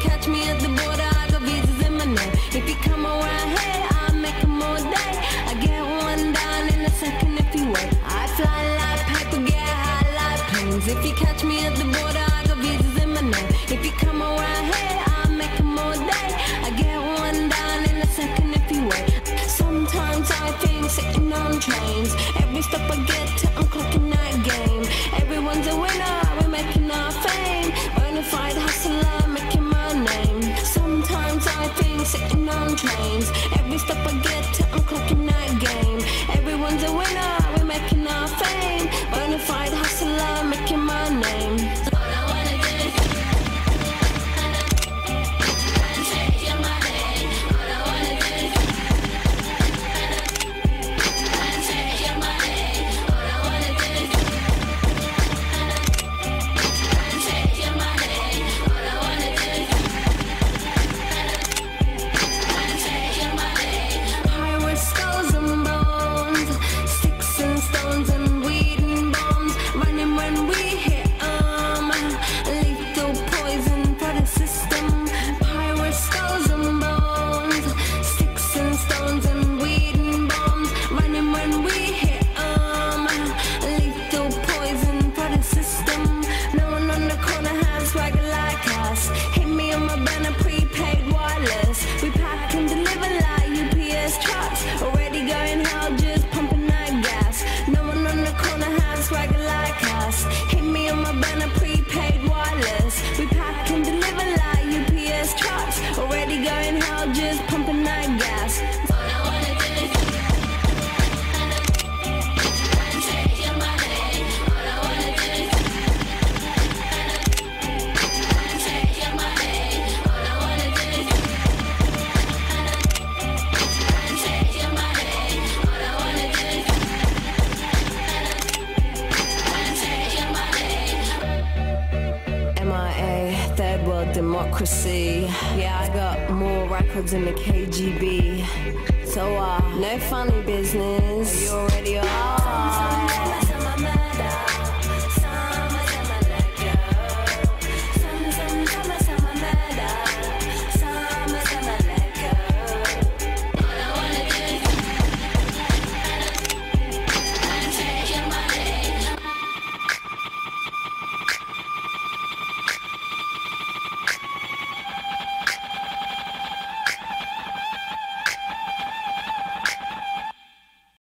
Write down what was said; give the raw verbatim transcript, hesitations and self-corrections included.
catch me at the border, I got visas in my name. If you come around here, I'll make them all day. I get one down in a second if you wait. I fly like paper, get high like planes. If you catch me at the border, I got visas in my name. If you come around here, I'll make them all day. I get one down in a second if you wait. Sometimes I think sitting on trains. Every step I get to, I'm clocking that game. Everyone's a winner, we're making our fame. Bonafide hustler, making my name. Sometimes I think sitting on trains. Every step I get to, I'm clocking that game. Everyone's a winner, we're making our fame. Bonafide hustler, making my name. All I wanna do is and change your money. All I wanna do is and change your money. All I wanna do is and change your money. All I wanna do is and change your money. Pirates, skulls and bones, sticks and stones and weed and bombs, running when we hit 'em. Lethal poison for the system. Pirates, skulls and bones, sticks and stones and weed and bombs, running when we hit 'em. Lethal poison for the system. No one on the corner has swagger like us. Hit me on my banner, prepaid wireless. We pack and deliver like U P S trucks. Already going hell, just pumping that gas. No one on the corner has swagger like us. Hit me on my banner, prepaid wireless. We pack and deliver like U P S trucks. Already going hell, just pumping that gas. All I wanna do is and change your money. All I wanna do is and change your money. All I wanna do is and change your money. All I wanna do is and change your money. M I A, third world democracy. Yeah, I got more records than the K G B. So, uh, no funny business. You already are.